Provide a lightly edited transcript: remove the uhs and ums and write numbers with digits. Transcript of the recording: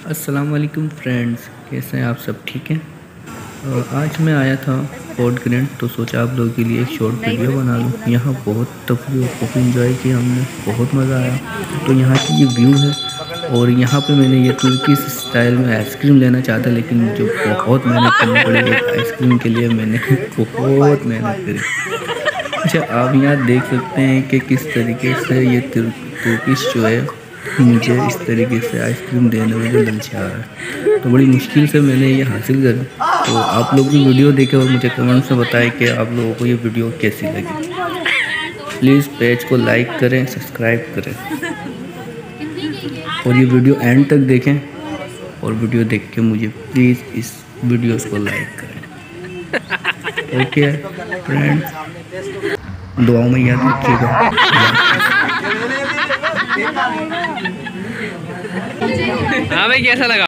अस्सलाम वालेकुम फ्रेंड्स, कैसे हैं आप? सब ठीक हैं? आज मैं आया था फोर्ट ग्रैंड, तो सोचा आप लोगों के लिए एक शॉर्ट वीडियो बना लूँ। यहाँ बहुत तफरी और खूब इंजॉय किया हमने, बहुत मज़ा आया। तो यहाँ की ये व्यू है, और यहाँ पे मैंने ये तुर्की स्टाइल में आइसक्रीम लेना चाहता, लेकिन जो बहुत मेहनत करनी पड़ी एक आइसक्रीम के लिए, मैंने बहुत मेहनत करी। अच्छा, आप यहाँ देख सकते हैं कि किस तरीके से ये तुर्किश जो है मुझे इस तरीके से आइसक्रीम देने में जो ललचा रहा है, तो बड़ी मुश्किल से मैंने ये हासिल करी। तो आप लोग भी वीडियो देखें और मुझे कमेंट में बताएं कि आप लोगों को ये वीडियो कैसी लगी। प्लीज़ पेज को लाइक करें, सब्सक्राइब करें, और ये वीडियो एंड तक देखें। और वीडियो देख के मुझे प्लीज़ इस वीडियो को लाइक करें। ओके फ्रेंड्स, दुआओं में याद रखिएगा। हाँ भाई, कैसा लगा?